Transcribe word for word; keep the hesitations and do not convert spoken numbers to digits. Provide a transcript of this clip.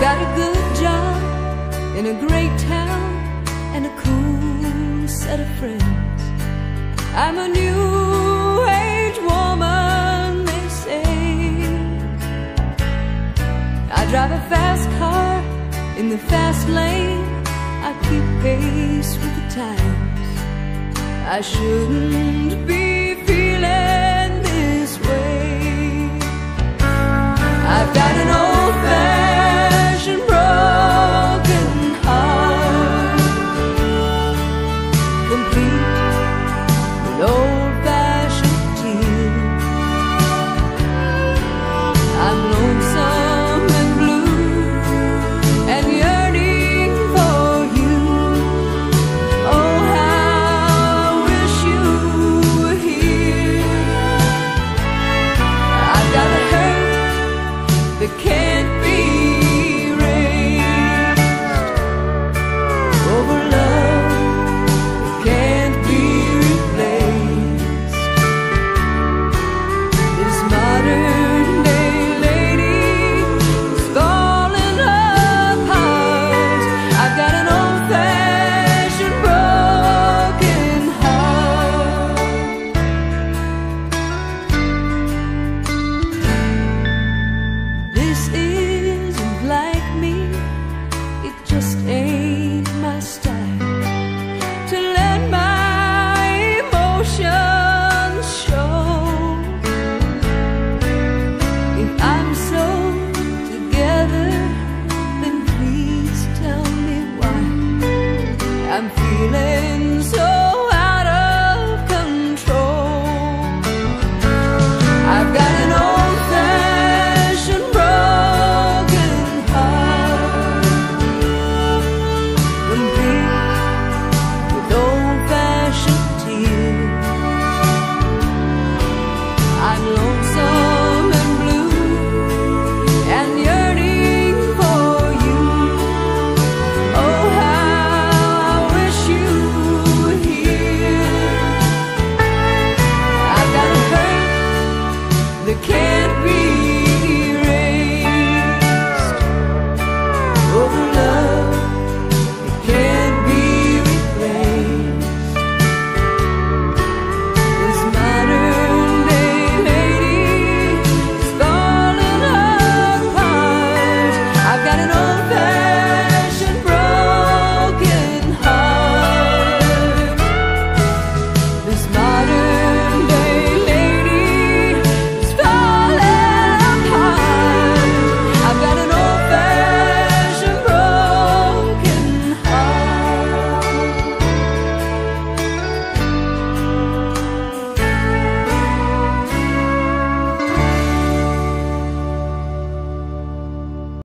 got a good job in a great town and a cool set of friends. I'm a new age woman, they say. I drive a fast car in the fast lane. I keep pace with the times. I shouldn't be